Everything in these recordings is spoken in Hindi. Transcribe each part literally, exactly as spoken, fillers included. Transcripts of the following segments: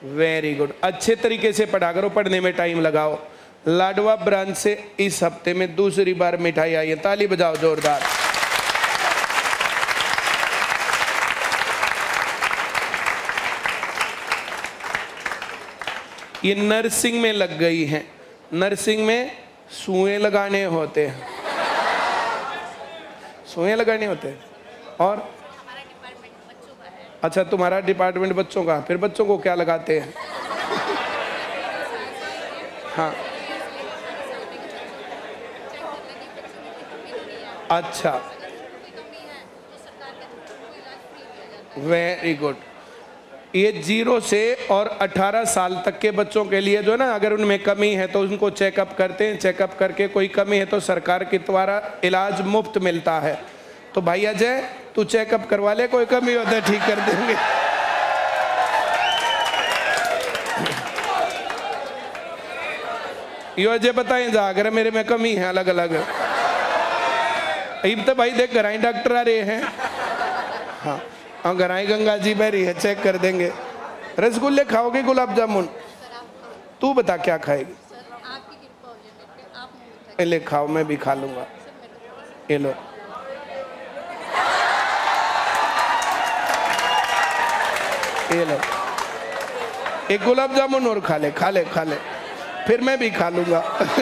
वेरी गुड, अच्छे तरीके से पढ़ा करो, पढ़ने में टाइम लगाओ। लाडवा ब्रांच से इस हफ्ते में दूसरी बार मिठाई आई है, ताली बजाओ जोरदार। ये नर्सिंग में लग गई हैं। नर्सिंग में सुएं लगाने होते हैं, सुएं लगाने होते हैं। और हमारा डिपार्टमेंट बच्चों का है। अच्छा, तुम्हारा डिपार्टमेंट बच्चों का, फिर बच्चों को क्या लगाते हैं? हाँ, अच्छा, वेरी गुड। ये जीरो से और अठारह साल तक के बच्चों के लिए जो है ना, अगर उनमें कमी है तो उनको चेकअप करते हैं। चेकअप करके कोई कमी है तो सरकार के द्वारा इलाज मुफ्त मिलता है। तो भाई अजय, तू चेकअप करवा ले, कोई कमी होता है ठीक कर देंगे। यो अजय बताएं जा, अगर मेरे में कमी है अलग अलग। अब तो भाई देख, घराई डॉक्टर आ रहे हैं। हाँ हाँ, घराई गंगा जी बह रही है, चेक कर देंगे। रसगुल्ले खाओगे गुलाब जामुन? तू बता क्या खाएगी? ले खाओ, मैं भी खा लूंगा। ये लो, ये लो, एक गुलाब जामुन और खा ले, खा ले, खा ले, फिर मैं भी खा लूंगा।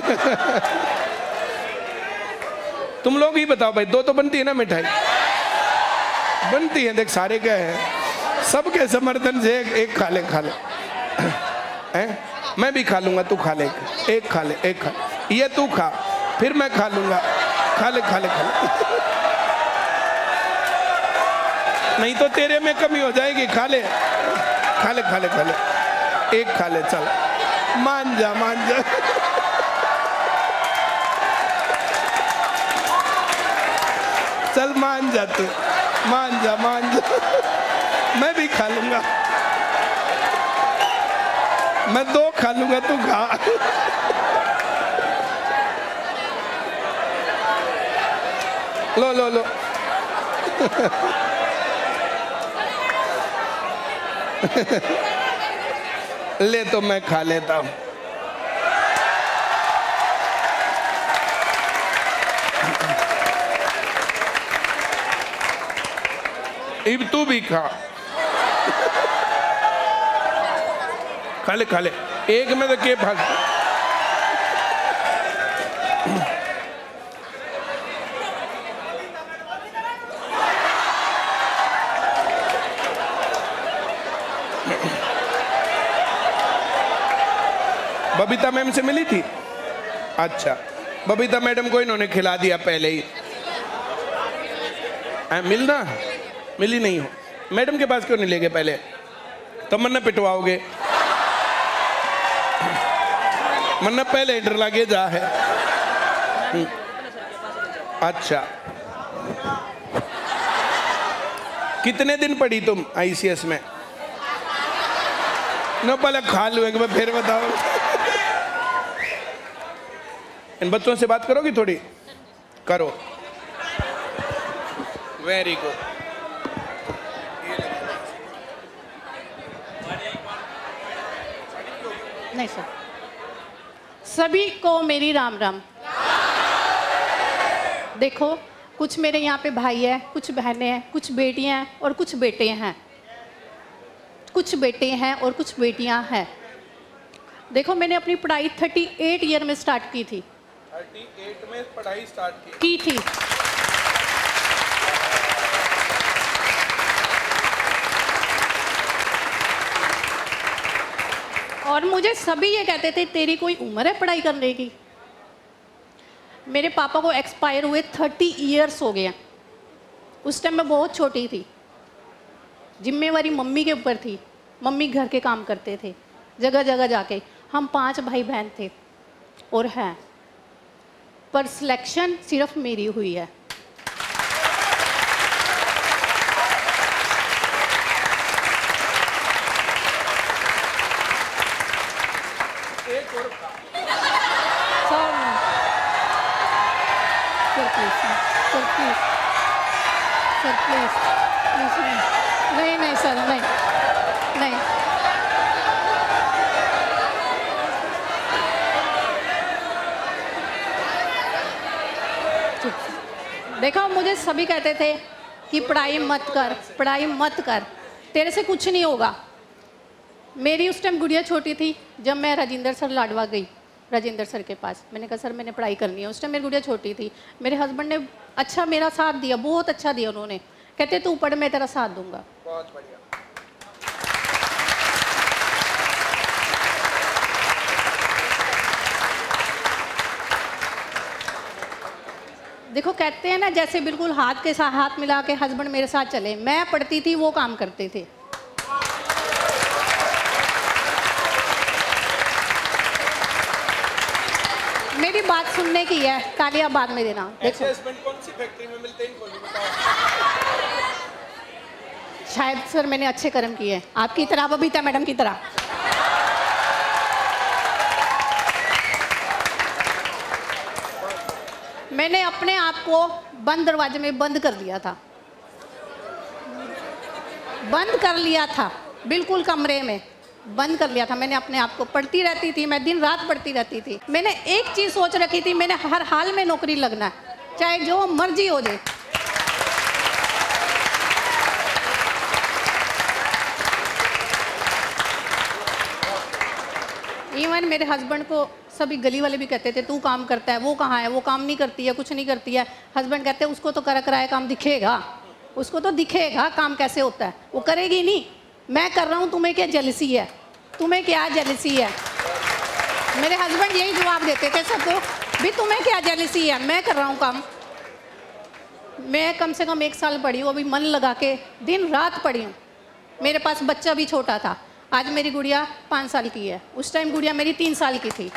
तुम लोग ही बताओ भाई, दो तो बनती है ना मिठाई? बनती है, देख सारे क्या है, सबके समर्थन से एक, एक खा ले, खा ले। हैं? मैं भी खा लूंगा, तू खा ले, एक खा ले, एक खा, ये तू खा, फिर मैं खा लूंगा। खा ले, खा ले, खा ले। नहीं तो तेरे में कमी हो जाएगी। खा ले, खा ले, खा ले, खा ले, एक खा ले, चल मान जा, मान जा। चल मान जा, तू मान जा, मान जा। मैं भी खा लूंगा, मैं दो खा लूंगा, तू खा। लो लो लो। ले तो मैं खा लेता हूं। इब तू भी खा, खा ले, खा ले, एक में तो के भाग। बबीता मैम से मिली थी? अच्छा, बबीता मैडम को इन्होंने खिला दिया पहले ही। आ, मिलना मिली नहीं हो, मैडम के पास क्यों नहीं ले गए पहले? तो मन्ना पिटवाओगे, मन्ना पहले इंटर लागे जा है। अच्छा, कितने दिन पढ़ी तुम आईसीएस में? नो पहले खा लो एक बार, फिर बताओ। इन बच्चों से बात करोगी थोड़ी? करो, वेरी गुड। नहीं सर, सभी को मेरी राम राम। देखो, कुछ मेरे यहाँ पे भाई है, कुछ बहनें हैं, कुछ बेटियां हैं और कुछ बेटे हैं, कुछ बेटे हैं और कुछ बेटियां हैं। देखो, मैंने अपनी पढ़ाई अड़तीस ईयर में स्टार्ट की थी। अड़तीस में पढ़ाई स्टार्ट की की थी और मुझे सभी ये कहते थे, तेरी कोई उम्र है पढ़ाई करने की? मेरे पापा को एक्सपायर हुए तीस इयर्स हो गया। उस टाइम मैं बहुत छोटी थी, जिम्मेवारी मम्मी के ऊपर थी। मम्मी घर के काम करते थे, जगह जगह जाके। हम पांच भाई बहन थे और हैं, पर सिलेक्शन सिर्फ मेरी हुई है। Sir please, sir please, please नहीं नहीं नहीं सर, नहीं नहीं देखो मुझे सभी कहते थे कि पढ़ाई मत कर, पढ़ाई मत कर, तेरे से कुछ नहीं होगा। मेरी उस टाइम गुड़िया छोटी थी। जब मैं राजेंद्र सर लाडवा गई, राजेंद्र सर के पास, मैंने कहा सर मैंने पढ़ाई करनी है। उस टाइम मेरी गुड़िया छोटी थी। मेरे हस्बैंड ने अच्छा मेरा साथ दिया, बहुत अच्छा दिया उन्होंने। कहते तू पढ़, मैं तेरा साथ दूंगा। बहुत बढ़िया। देखो कहते हैं ना, जैसे बिल्कुल हाथ के साथ हाथ मिला के हस्बैंड मेरे साथ चले। मैं पढ़ती थी, वो काम करते थे। मेरी बात सुनने की है, तालियां बाद में देना। देखो कौन सी फैक्ट्री में मिलते हैं, इनको बताओ। शायद सर मैंने अच्छे कर्म किए हैं, आपकी तरह, बबीता मैडम की तरह। मैंने अपने आप को बंद दरवाजे में बंद कर लिया था, बंद कर लिया था, बिल्कुल कमरे में बंद कर लिया था। मैंने अपने आप को, पढ़ती रहती थी मैं, दिन रात पढ़ती रहती थी। मैंने एक चीज़ सोच रखी थी, मैंने हर हाल में नौकरी लगना है, चाहे जो मर्जी हो जाए। इवन मेरे हस्बैंड को सभी गली वाले भी कहते थे तू काम करता है, वो कहाँ है, वो काम नहीं करती है, कुछ नहीं करती है। हस्बैंड कहते हैं उसको तो कर कराया काम दिखेगा, उसको तो दिखेगा काम कैसे होता है, वो करेगी नहीं। मैं कर रहा हूँ, तुम्हें क्या जेलसी है, तुम्हें क्या जेलसी है। मेरे हस्बैंड यही जवाब देते थे सबको, भी तुम्हें क्या जेलसी है, मैं कर रहा हूँ काम। मैं कम से कम एक साल पढ़ी हूँ, अभी मन लगा के दिन रात पढ़ी हूँ। मेरे पास बच्चा भी छोटा था। आज मेरी गुड़िया पाँच साल की है, उस टाइम गुड़िया मेरी तीन साल की थी।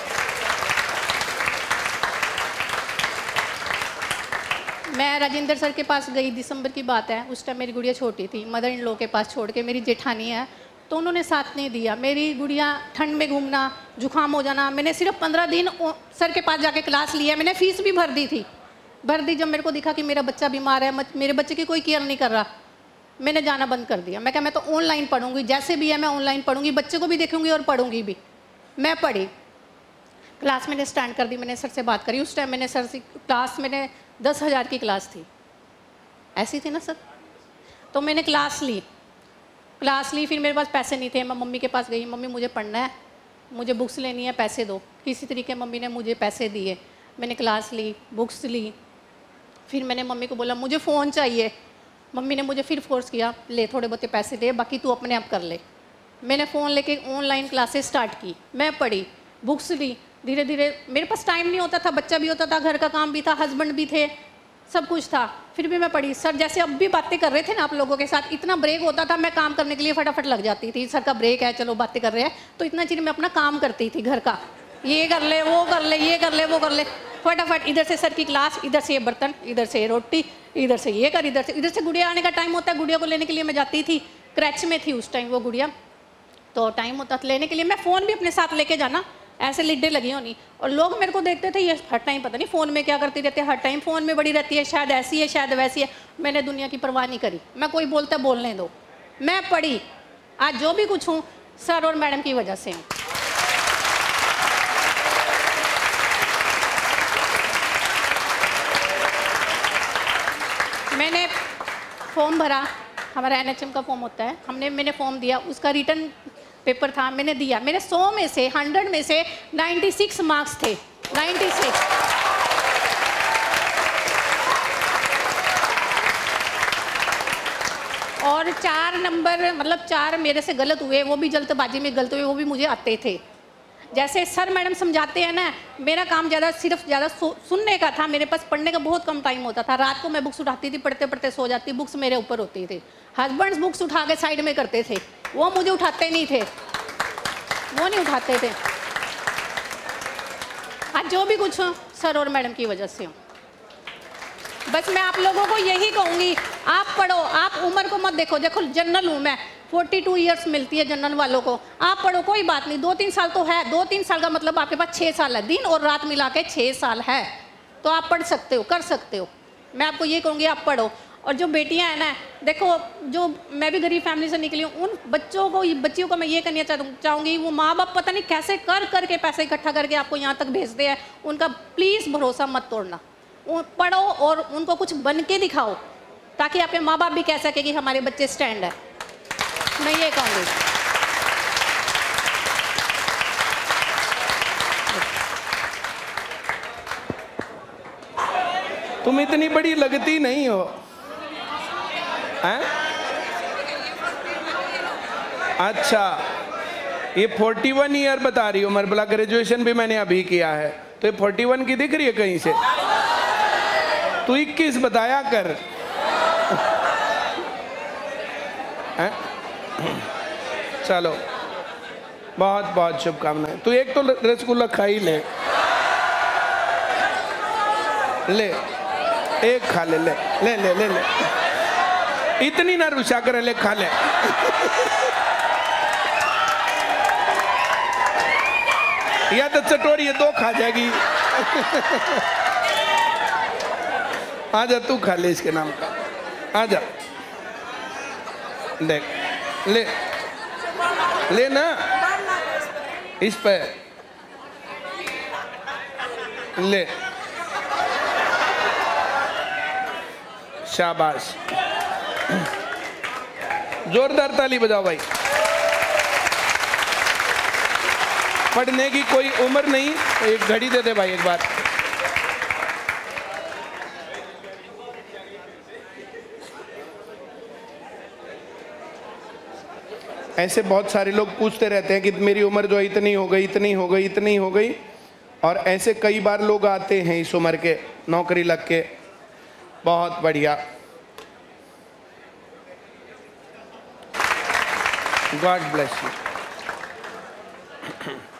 मैं राजेंद्र सर के पास गई, दिसंबर की बात है, उस टाइम मेरी गुड़िया छोटी थी। मदर इन लॉ के पास छोड़ के, मेरी जेठानी है तो उन्होंने साथ नहीं दिया। मेरी गुड़िया ठंड में घूमना, जुकाम हो जाना, मैंने सिर्फ पंद्रह दिन सर के पास जाके क्लास लिया। मैंने फीस भी भर दी थी, भर दी। जब मेरे को दिखा कि मेरा बच्चा बीमार है, मेरे बच्चे की कोई केयर नहीं कर रहा, मैंने जाना बंद कर दिया। मैं कहा मैं तो ऑनलाइन पढ़ूंगी, जैसे भी है मैं ऑनलाइन पढ़ूंगी, बच्चे को भी देखूंगी और पढ़ूंगी भी। मैं पढ़ी, क्लास मैंने स्टैंड कर दी। मैंने सर से बात करी, उस टाइम मैंने सर से क्लास, मैंने दस हज़ार की क्लास थी, ऐसी थी ना सर। तो मैंने क्लास ली, क्लास ली, फिर मेरे पास पैसे नहीं थे। मैं मम्मी के पास गई, मम्मी मुझे पढ़ना है, मुझे बुक्स लेनी है, पैसे दो। किसी तरीके मम्मी ने मुझे पैसे दिए, मैंने क्लास ली, बुक्स ली। फिर मैंने मम्मी को बोला मुझे फ़ोन चाहिए। मम्मी ने मुझे फिर फोर्स किया, ले थोड़े बहुत पैसे दे, बाकी तू अपने आप कर ले। मैंने फ़ोन लेके ऑनलाइन क्लासेस स्टार्ट की, मैं पढ़ी, बुक्स ली। धीरे धीरे मेरे पास टाइम नहीं होता था, बच्चा भी होता था, घर का काम भी था, हस्बैंड भी थे, सब कुछ था, फिर भी मैं पढ़ी। सर जैसे अब भी बातें कर रहे थे ना आप लोगों के साथ, इतना ब्रेक होता था, मैं काम करने के लिए फटाफट लग जाती थी। सर का ब्रेक है, चलो बातें कर रहे हैं, तो इतना चीज़ मैं अपना काम करती थी घर का, ये कर ले, वो कर ले, ये कर ले, वो कर ले, फटाफट। इधर से सर की क्लास, इधर से ये बर्तन, इधर से ये रोटी, इधर से ये कर, इधर से इधर से गुड़िया आने का टाइम होता है, गुड़िया को लेने के लिए मैं जाती थी। क्रैच में थी उस टाइम वो गुड़िया, तो टाइम होता था लेने के लिए। मैं फ़ोन भी अपने साथ लेके जाना, ऐसे लिड्डे लगी होनी, और लोग मेरे को देखते थे ये हर टाइम पता नहीं फ़ोन में क्या करती रहती है, हर टाइम फ़ोन में बड़ी रहती है, शायद ऐसी है, शायद वैसी है। मैंने दुनिया की परवाह नहीं करी, मैं कोई बोलता बोलने दो, मैं पढ़ी। आज जो भी कुछ हूँ सर और मैडम की वजह से हूँ। मैंने फॉर्म भरा, हमारा एन एच एम का फॉर्म होता है, हमने मैंने फॉर्म दिया, उसका रिटर्न पेपर था, मैंने दिया। मेरे सौ में से, हंड्रेड में से छियानवे मार्क्स थे, छियानवे। और चार नंबर, मतलब चार मेरे से गलत हुए, वो भी जल्दबाजी में गलत हुए, वो भी मुझे आते थे। जैसे सर मैडम समझाते हैं ना, मेरा काम ज़्यादा सिर्फ ज़्यादा सुनने का था, मेरे पास पढ़ने का बहुत कम टाइम होता था। रात को मैं बुक्स उठाती थी, पढ़ते पढ़ते सो जाती, बुक्स मेरे ऊपर होती थी। हस्बैंड्स बुक्स उठा के साइड में करते थे, वो मुझे उठाते नहीं थे, वो नहीं उठाते थे। आज जो भी कुछ हो सर और मैडम की वजह से हो। बस मैं आप लोगों को यही कहूँगी, आप पढ़ो, आप उम्र को मत देखो। देखो जनरल हूँ मैं, बयालीस इयर्स मिलती है जनरल वालों को। आप पढ़ो, कोई बात नहीं, दो तीन साल तो है, दो तीन साल का मतलब आपके पास छः साल है, दिन और रात मिला के छः साल है, तो आप पढ़ सकते हो, कर सकते हो। मैं आपको ये कहूँगी आप पढ़ो। और जो बेटियां हैं ना, देखो जो मैं भी गरीब फैमिली से निकली हूँ, उन बच्चों को, बच्चियों को मैं ये करना चाहूँगी, वो माँ बाप पता नहीं कैसे कर करके पैसे इकट्ठा करके आपको यहाँ तक भेजते हैं, उनका प्लीज़ भरोसा मत तोड़ना। उन- पढ़ो और उनको कुछ बन के दिखाओ, ताकि आपके माँ बाप भी कह सके कि हमारे बच्चे स्टैंड है। मैं ये कहूँगी। तुम इतनी बड़ी लगती नहीं हो, हैं? अच्छा, ये इकतालीस ईयर बता रही हो, मर बोला ग्रेजुएशन भी मैंने अभी किया है, तो ये इकतालीस की दिख रही है कहीं से? तू इक्कीस बताया कर। हैं? चलो, बहुत बहुत शुभकामनाएं। तू एक तो रसगुल्ला खा ही ले, ले एक खा ले, ले ले ले ले, ले। इतनी ना रुषा करे, ले खा ले। या तो चटोरी दो खा जाएगी। आजा तू खा ले इसके नाम का, आजा देख, ले ले ना इस पे, ले, शाबाश, जोरदार ताली बजाओ भाई। पढ़ने की कोई उम्र नहीं, तो एक घड़ी दे दे भाई एक बार। ऐसे बहुत सारे लोग पूछते रहते हैं कि मेरी उम्र जो इतनी हो गई, इतनी हो गई, इतनी हो गई, और ऐसे कई बार लोग आते हैं इस उम्र के, नौकरी लग के। बहुत बढ़िया, गॉड ब्लेस यू।